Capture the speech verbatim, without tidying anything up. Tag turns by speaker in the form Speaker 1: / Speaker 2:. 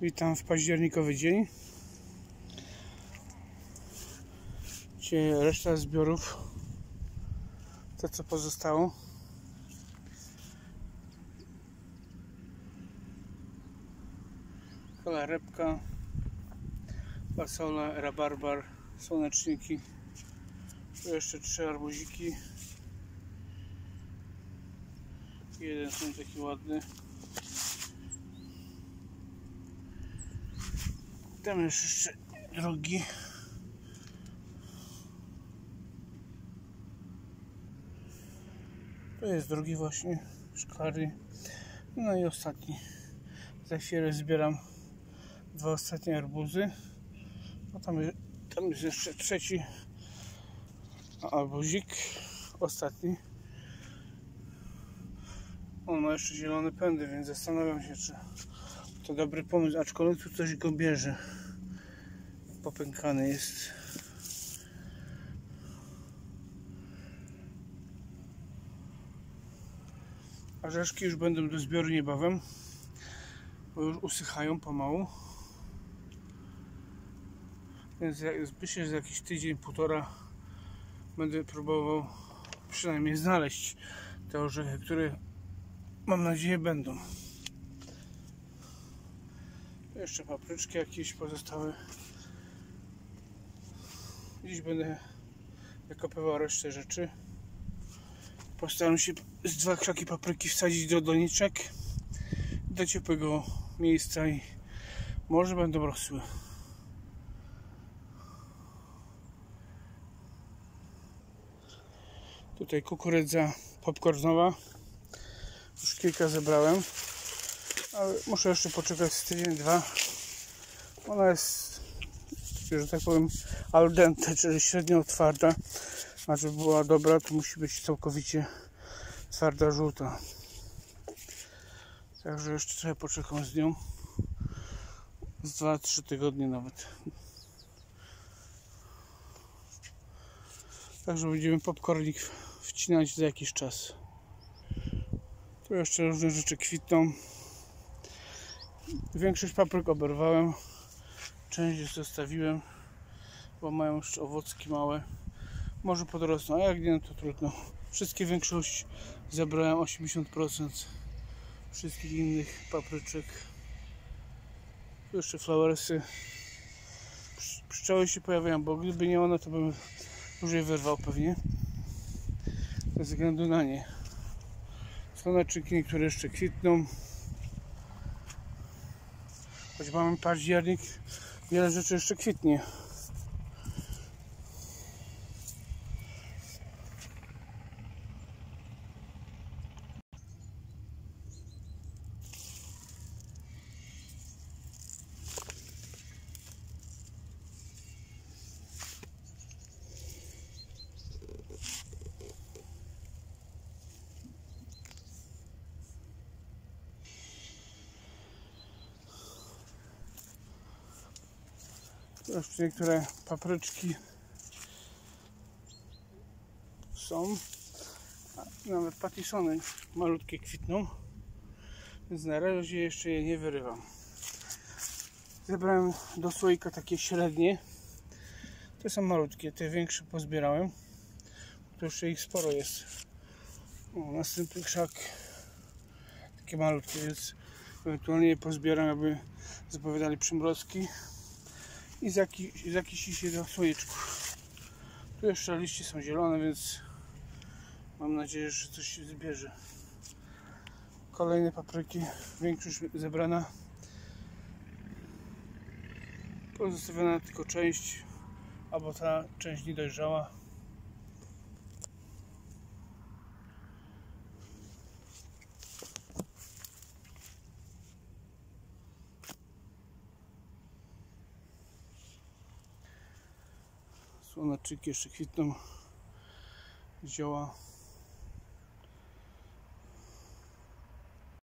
Speaker 1: Witam w październikowy dzień. Dzisiaj reszta zbiorów, to co pozostało. Kolarepka, fasola, rabarbar, słoneczniki. Tu jeszcze trzy arbuziki. Jeden są taki ładny. Tam jest jeszcze drugi. To jest drugi właśnie, szkary. No i ostatni. Za chwilę zbieram dwa ostatnie arbuzy. No tam, tam jest jeszcze trzeci arbuzik, ostatni. On ma jeszcze zielone pędy, więc zastanawiam się, czy to dobry pomysł, aczkolwiek tu coś go bierze. Popękany jest. Orzeszki już będą do zbioru niebawem, bo już usychają pomału. Więc myślę, że za jakiś tydzień, półtora będę próbował przynajmniej znaleźć te orzechy, które mam nadzieję będą. Jeszcze papryczki jakieś pozostałe. Dziś będę wykopywał resztę rzeczy. Postaram się z dwa krzaki papryki wsadzić do doniczek, do ciepłego miejsca i może będą rosły. Tutaj kukurydza popcornowa. Już kilka zebrałem, ale muszę jeszcze poczekać z tydzień, dwa. Ona jest, że tak powiem, al dente, czyli średnio twarda. A żeby była dobra, to musi być całkowicie twarda, żółta. Także jeszcze trochę poczekam z nią. Z dwa trzy tygodnie nawet. Także będziemy popcornik wcinać za jakiś czas. Tu jeszcze różne rzeczy kwitną. Większość papryk oberwałem. Część zostawiłem, bo mają jeszcze owocki małe. Może podrosną, a jak nie, no to trudno. Wszystkie, większość zebrałem, osiemdziesiąt procent wszystkich innych papryczek. Tu jeszcze flowersy. Pszczoły się pojawiają, bo gdyby nie one, to bym już je wyrwał pewnie. Ze względu na nie. Słoneczniki, które jeszcze kwitną. Choć mamy październik, wiele rzeczy jeszcze kwitnie. Jeszcze niektóre papryczki są, a nawet patisony malutkie kwitną, więc na razie jeszcze je nie wyrywam. Zebrałem do słoika takie średnie, te są malutkie, te większe pozbierałem, to jeszcze ich sporo jest. O, następny krzak, takie malutkie, więc ewentualnie je pozbieram, aby zapowiadali przymrozki. I zakisi się do słoiczków. Tu jeszcze liście są zielone, więc mam nadzieję, że coś się zbierze. Kolejne papryki, większość zebrana. Pozostawiona tylko część, albo ta część niedojrzała. Słoneczniki jeszcze kwitną, zioła.